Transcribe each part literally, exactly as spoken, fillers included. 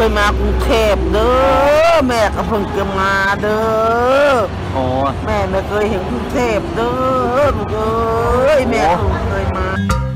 ยมากรุงเทพเด้อแม่ก็เพิ่งจะมาเด้อโอ้แม่ไม่เคยเห็นกรุงเทพเด้อลูกเอ้ยแม่เพิ่งเคยมา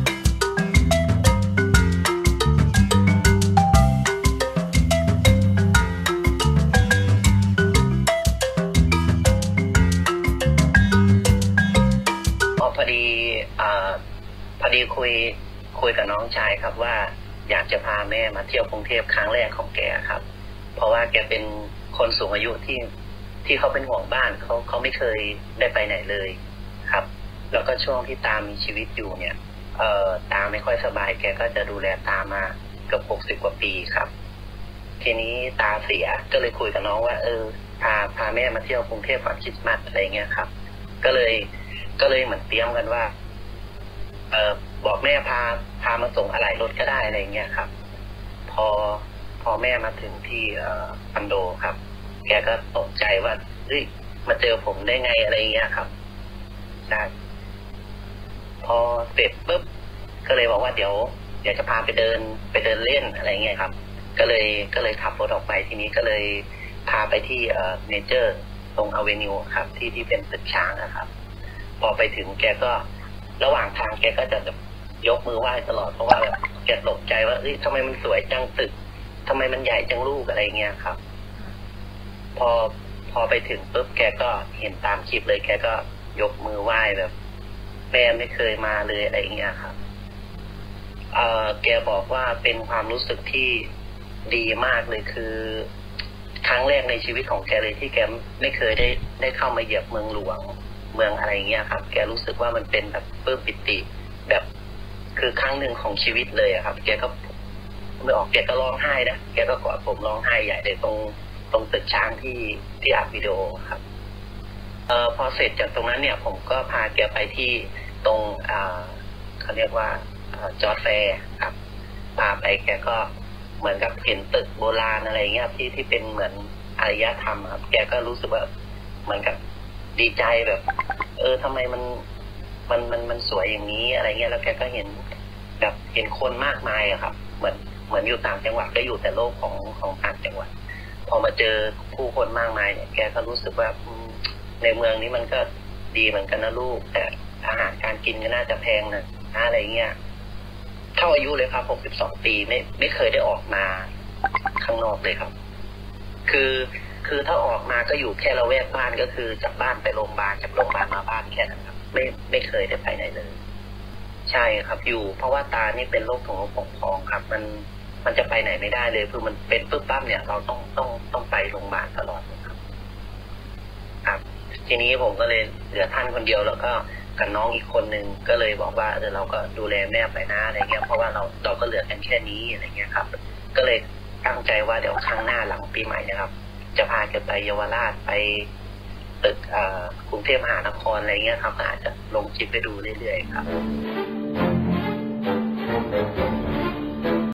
พอดีอ่าพอดีคุยคุยกับน้องชายครับว่าอยากจะพาแม่มาเที่ยวกรุงเทพครั้งแรกของแกครับเพราะว่าแกเป็นคนสูงอายุที่ที่เขาเป็นห่วงบ้านเขาเขาไม่เคยได้ไปไหนเลยครับแล้วก็ช่วงที่ตามีชีวิตอยู่เนี่ยเอ่อตาไม่ค่อยสบายแกก็จะดูแลตามาเกือบหกสิบกว่าปีครับทีนี้ตาเสียก็เลยคุยกับน้องว่าเออพาพาแม่มาเที่ยวกรุงเทพก่อนคริสต์มาสอะไรเงี้ยครับก็เลยก็เลยเหมือนเตรียมกันว่าเออบอกแม่พาพามาส่งอะไหล่รถก็ได้อะไรเงี้ยครับพอพอแม่มาถึงที่เอ่อคอนโดครับแกก็ตกใจว่าเฮ้ยมาเจอผมได้ไงอะไรเงี้ยครับใช่พอเสร็จปุ๊บก็เลยบอกว่าเดี๋ยวเดี๋ยวจะพาไปเดินไปเดินเล่นอะไรเงี้ยครับก็เลยก็เลยขับรถออกไปทีนี้ก็เลยพาไปที่เอ่อเนเจอร์ตรงอเวนิวครับที่ที่เป็นตึกช้างนะครับพอไปถึงแกก็ระหว่างทางแกก็จะยกมือไหว้ตลอดเพราะว่าแบบแกตกใจว่าเอ้ยทำไมมันสวยจังตึกทำไมมันใหญ่จังลูกอะไรเงี้ยครับพอพอไปถึงปุ๊บแกก็เห็นตามคลิปเลยแกก็ยกมือไหว้แบบแม่ไม่เคยมาเลยอะไรเงี้ยครับเอ่อแกบอกว่าเป็นความรู้สึกที่ดีมากเลยคือครั้งแรกในชีวิตของแกเลยที่แกไม่เคยได้ได้เข้ามาเหยียบเมืองหลวงเมืองอะไรเงี้ยครับแกรู้สึกว่ามันเป็นแบบปลื้มปิติแบบคือครั้งหนึ่งของชีวิตเลยอะครับแกก็ไม่ออกแกก็ร้องไห้นะแกก็กอดผมร้องไห้ใหญ่เลยตรงตรงตึกช้างที่ที่อัดวิดีโอครับเอ่อพอเสร็จจากตรงนั้นเนี่ยผมก็พาแกไปที่ตรงอ่าเขาเรียกว่าจอร์จแฟร์ครับพาไปแกก็เหมือนกับเห็นตึกโบราณอะไรเงี้ยที่ที่เป็นเหมือนอารยธรรมครับแกก็รู้สึกว่าเหมือนกับดีใจแบบเออทำไมมันมันมันมันสวยอย่างนี้อะไรเงี้ยแล้วแกก็เห็นแบบเห็นคนมากมายอะครับเหมือนเหมือนอยู่ต่างจังหวัดก็อยู่แต่โลกของของต่างจังหวัดพอมาเจอผู้คนมากมายเนี่ยแกก็รู้สึกว่าในเมืองนี้มันก็ดีเหมือนกันนะลูกแต่อาหารการกินก็น่าจะแพงนะอะไรเงี้ยเท่าอายุเลยครับหกสิบสองปีไม่ไม่เคยได้ออกมาข้างนอกเลยครับคือคือถ้าออกมาก็อยู่แค่ละแวกบ้านก็คือจากบ้านไปโรงพยาบาลจากโรงพยาบาลมาบ้านแค่นั้นครับไม่ไม่เคยได้ไปไหนเลยใช่ครับอยู่เพราะว่าตานี่เป็นโรคถุงลมโป่งพองครับมันมันจะไปไหนไม่ได้เลยคือมันเป็นปุ๊บปั๊บเนี่ยเราต้องต้องต้องไปโรงพยาบาลตลอดครับครับทีนี้ผมก็เลยเหลือท่านคนเดียวแล้วก็กับน้องอีกคนนึงก็เลยบอกว่าเออเราก็ดูแลแม่ไปนะอะไรเงี้ยเพราะว่าเราเราก็เหลือกันแค่นี้อะไรเงี้ยครับก็เลยตั้งใจว่าเดี๋ยวครั้งหน้าหลังปีใหม่นะครับจะพาแกไปเยาวราชไปตึกกรุงเทพมหานครอะไรเงี้ยครับอาจจะลงคลิปไปดูเรื่อยๆครับ